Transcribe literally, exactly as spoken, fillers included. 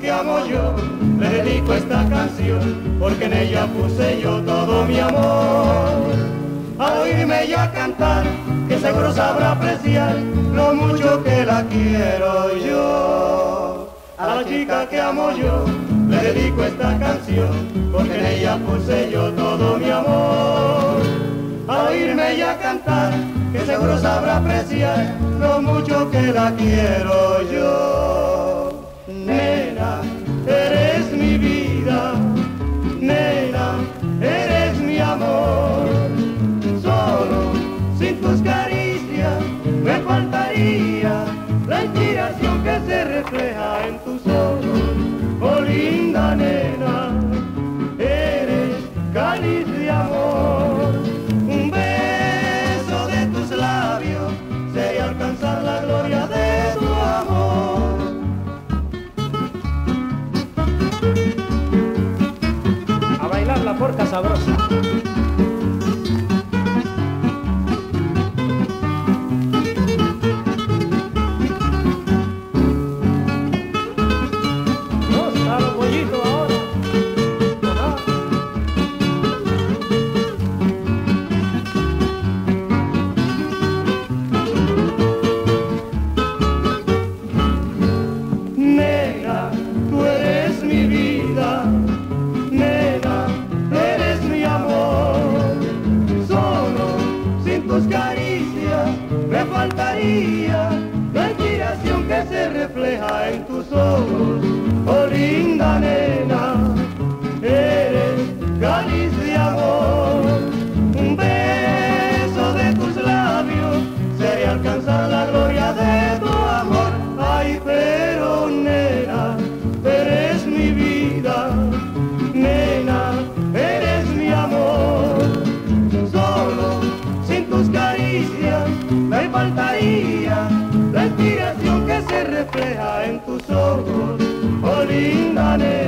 que amo yo, le dedico esta canción, porque en ella puse yo todo mi amor. Al oírme ella cantar, que seguro sabrá apreciar lo mucho que la quiero yo. A la chica que amo yo, le dedico esta canción, porque en ella puse yo todo mi amor. Al oírme ella cantar, que seguro sabrá apreciar lo mucho que la quiero yo. Nena, eres mi vida, nena, eres mi amor. Solo sin tus caricias me faltaría la inspiración que se refleja en tus ojos. Oh linda nena, eres cáliz de amor. Un beso de tus labios sería alcanzar la gloria de tu amor. A bailar la porca sabrosa. Me faltaría la inspiración que se refleja en tus ojos. Oh linda nena, eres cáliz de amor. Un beso de tus labios sería alcanzar la gloria de tu amor. Ay, pero nena, eres mi vida, nena, eres mi amor. Solo sin tus caricias me faltaría la inspiración que se refleja en tus ojos. Oh linda nena.